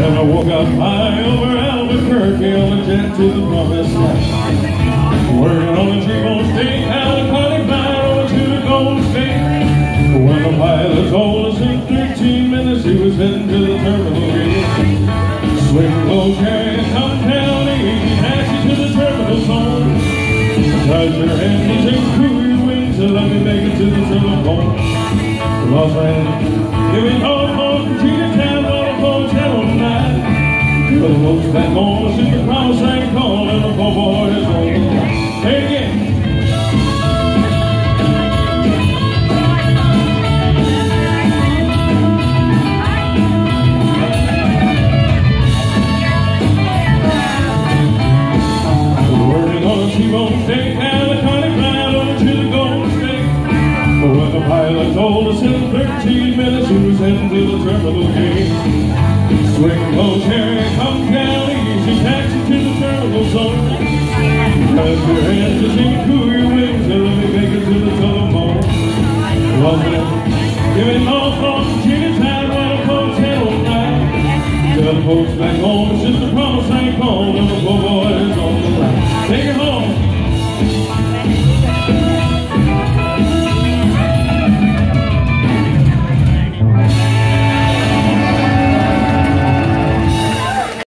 And I woke up high over Albuquerque on a jet to the promised land. Working on a T-bone steak, California flight over to the Golden State. When the pilot told us in 13 minutes he was heading to the terminal gate. Swing low, carry and come down easy, taxi to the terminal zone. Touch your hands and cool your wings and let me make it to the telephone. Los Angeles, give me call for Virginia Town on a hotel night. For the folks back home, since the promise ain't called and the poor boy is home. Say it again. Pilot told us in 13 minutes he was heading to the terminal gate. Swing low, carry, come down easy, taxi to the terminal zone. Clap your hands to see, cool your wings, and let me make it to the telephone. Give me all from Virginia Town on a hotel night. Tell the folks back home, it's just a promise.